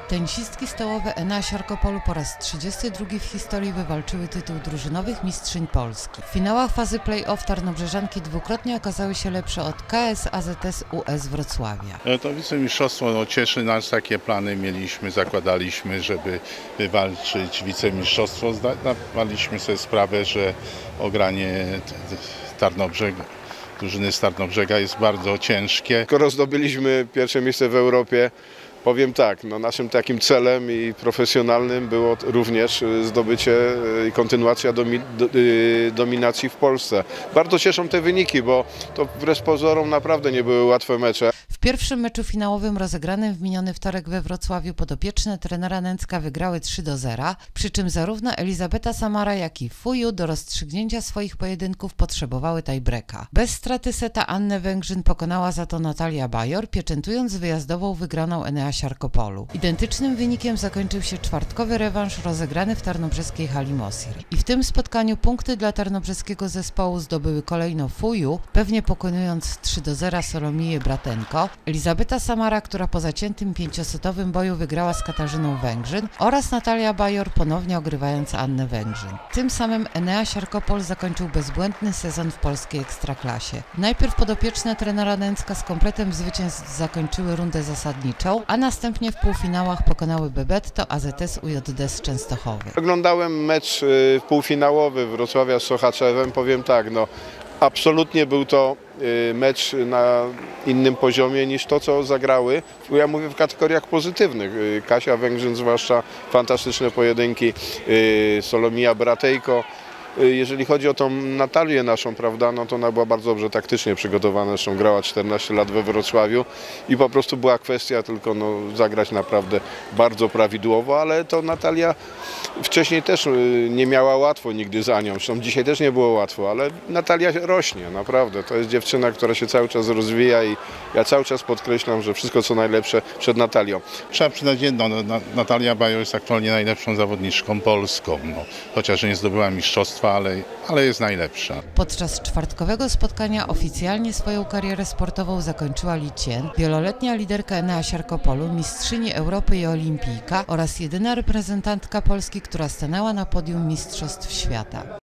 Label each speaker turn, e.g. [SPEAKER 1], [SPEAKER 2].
[SPEAKER 1] Tenisistki stołowe Enea Siarkopolu po raz 32 w historii wywalczyły tytuł drużynowych mistrzyń Polski. W finałach fazy play-off tarnobrzeżanki dwukrotnie okazały się lepsze od KS AZS US Wrocławia.
[SPEAKER 2] To wicemistrzostwo cieszy nas, takie plany mieliśmy, zakładaliśmy, żeby wywalczyć wicemistrzostwo. Zdawaliśmy sobie sprawę, że ogranie drużyny z Tarnobrzega jest bardzo ciężkie.
[SPEAKER 3] Skoro zdobyliśmy pierwsze miejsce w Europie, powiem tak, naszym takim celem i profesjonalnym było również zdobycie i kontynuacja dominacji w Polsce. Bardzo cieszą te wyniki, bo to wbrew pozorom naprawdę nie były łatwe mecze.
[SPEAKER 1] W pierwszym meczu finałowym rozegranym w miniony wtorek we Wrocławiu podopieczne trenera Nęcka wygrały 3-0, przy czym zarówno Elizabeta Samara, jak i Fuju do rozstrzygnięcia swoich pojedynków potrzebowały tiebreaka. Bez straty seta Annę Węgrzyn pokonała za to Natalia Bajor, pieczętując wyjazdową wygraną Enea Siarkopolu. Identycznym wynikiem zakończył się czwartkowy rewanż rozegrany w tarnobrzeskiej hali Mosir. I w tym spotkaniu punkty dla tarnobrzeskiego zespołu zdobyły kolejno Fuju, pewnie pokonując 3-0 Solomiję Bratenko, Elizabeta Samara, która po zaciętym 5-setowym boju wygrała z Katarzyną Węgrzyn, oraz Natalia Bajor, ponownie ogrywając Annę Węgrzyn. Tym samym Enea Siarkopol zakończył bezbłędny sezon w polskiej ekstraklasie. Najpierw podopieczne trenera Nęcka z kompletem zwycięstw zakończyły rundę zasadniczą, a następnie w półfinałach pokonały Bebetto AZS UJD z Częstochowy.
[SPEAKER 3] Oglądałem mecz półfinałowy Wrocławia z Sochaczewem, powiem tak, absolutnie był to mecz na innym poziomie niż to, co zagrały. Ja mówię w kategoriach pozytywnych. Kasia Węgrzyn zwłaszcza, fantastyczne pojedynki, Solomija Bratejko. Jeżeli chodzi o tą Natalię naszą, prawda, to ona była bardzo dobrze taktycznie przygotowana, zresztą grała 14 lat we Wrocławiu i po prostu była kwestia tylko zagrać naprawdę bardzo prawidłowo, ale to Natalia wcześniej też nie miała łatwo nigdy za nią, zresztą dzisiaj też nie było łatwo, ale Natalia rośnie, naprawdę. To jest dziewczyna, która się cały czas rozwija i ja cały czas podkreślam, że wszystko co najlepsze przed Natalią.
[SPEAKER 2] Trzeba przyznać jedno, Natalia Bajor jest aktualnie najlepszą zawodniczką polską, chociaż nie zdobyła mistrzostwa, ale jest najlepsza.
[SPEAKER 1] Podczas czwartkowego spotkania oficjalnie swoją karierę sportową zakończyła Li Cien, wieloletnia liderka Enea Siarkopolu, mistrzyni Europy i olimpijka oraz jedyna reprezentantka Polski, która stanęła na podium Mistrzostw Świata.